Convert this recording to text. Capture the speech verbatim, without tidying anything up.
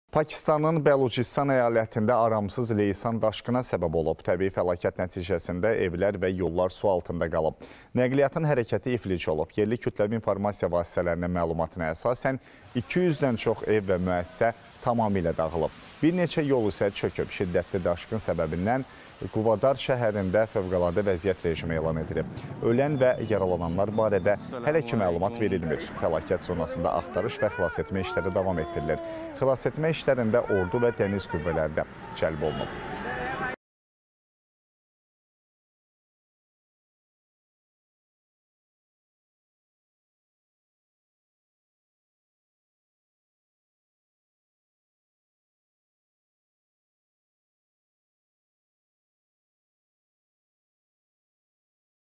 Pakistanın Bəlucistan əyalətində aramsız leysan daşqına səbəb olub. Təbii fəlakət nəticəsində evlər və yollar su altında qalıb. Nəqliyyatın hərəkəti iflic olub. Yerli kütləvi informasiya vasitələrinin məlumatına əsasən iki yüzdən çox ev və müəssisə tamamilə dağılıb. Bir neçə yol isə çöküb. Şiddətli daşqın səbəbindən Quvadar şəhərində fövqəladə vəziyyət rejimi elan edilib. Ölən və yaralananlar barədə hələ ki məlumat verilmir. Fəlakət zonasında axtarış və xilas etmə işləri davam etdirilir. Xilas etmə işlərində ordu və dəniz qüvvələri də cəlb olunub.